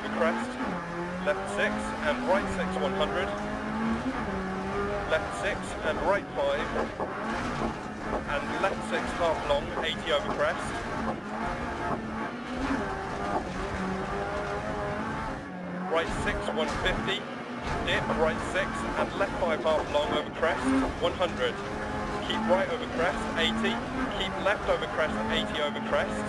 over crest, left 6 and right 6 100, left 6 and right 5, and left 6 half long 80 over crest, right 6 150, dip right 6 and left 5 half long over crest 100, keep right over crest 80, keep left over crest 80 over crest,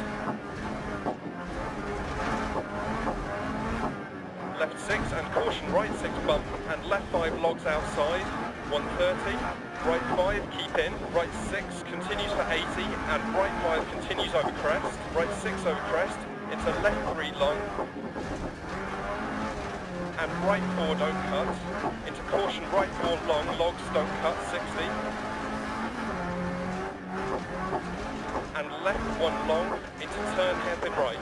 left 6 and caution right 6 bump and left 5 logs outside 130, right 5 keep in, right 6 continues for 80 and right 5 continues over crest, right 6 over crest into left 3 long and right 4 don't cut, into caution right 4 long, logs don't cut 60 and left 1 long into turn hairpin right.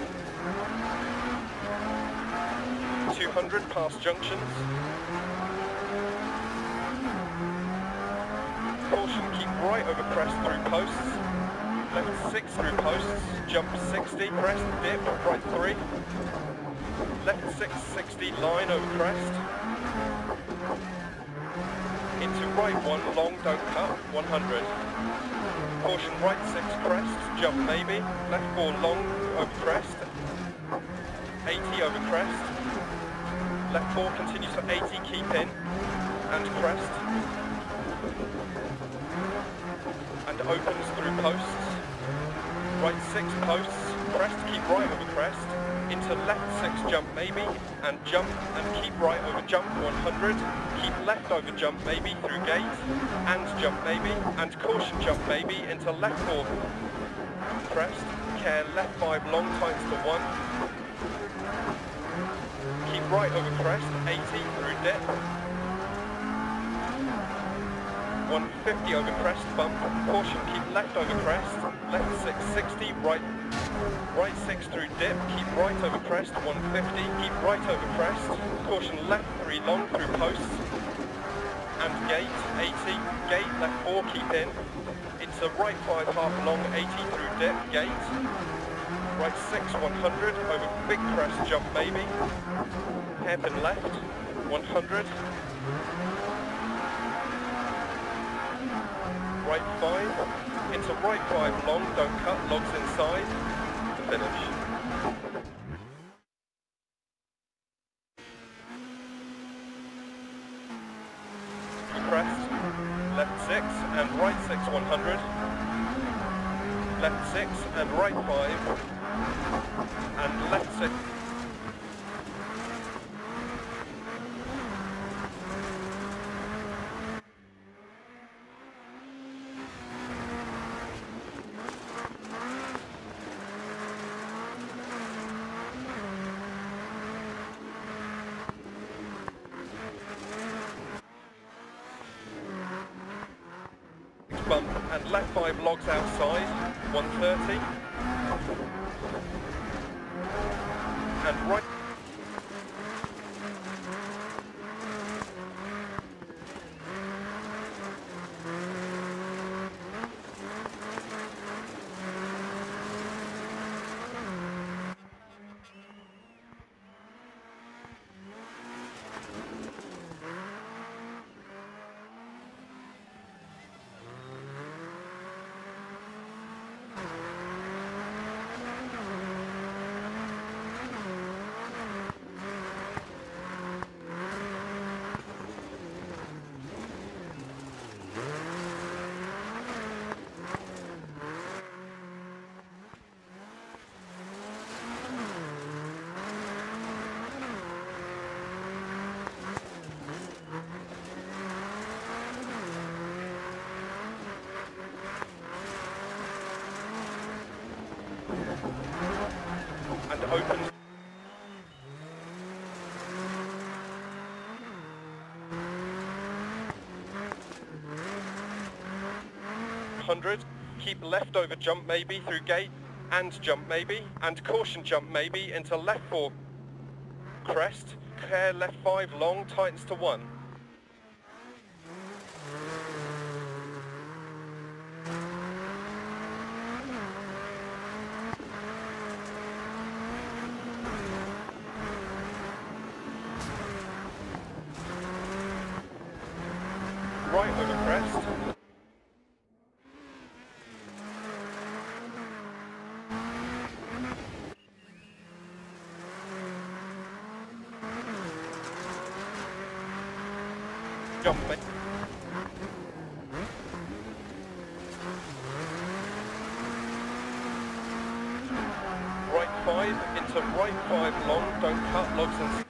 200 past junctions. Caution, keep right over crest through posts. Left 6 through posts, jump 60, crest, dip, right 3. Left 6, 60, line over crest. Into right 1, long, don't cut, 100. Caution, right 6, crest, jump maybe. Left 4, long, over crest. 80 over crest. Left 4 continues for 80, keep in, and crest. And opens through posts. Right 6 posts, crest, keep right over crest. Into left 6 jump maybe, and jump, and keep right over jump 100. Keep left over jump maybe through gate, and jump maybe, and caution jump maybe into left 4 crest. Care left 5 long times to 1. Keep right over crest, 80 through dip. 150 over crest bump, caution, keep left over crest, left 6, 60, right 6 through dip, keep right over crest, 150, keep right over crest, caution left 3 long through posts, and gate, 80, gate, left 4, keep in, into right 5 half long, 80 through dip, gate, right 6, 100, over big crest, jump maybe, hairpin left, 100, right 5, into right 5 long, don't cut, logs inside, to finish. Crest, left 6 and right 6 100, left 6 and right 5, and left 6. Bump and left 5 logs outside, 130, and right. And open. Keep left over jump maybe through gate, and jump maybe, and caution jump maybe into left 4 crest, care left 5 long, tightens to 1. right over crest. Jump it. Right 5 into right 5 long, don't cut logs and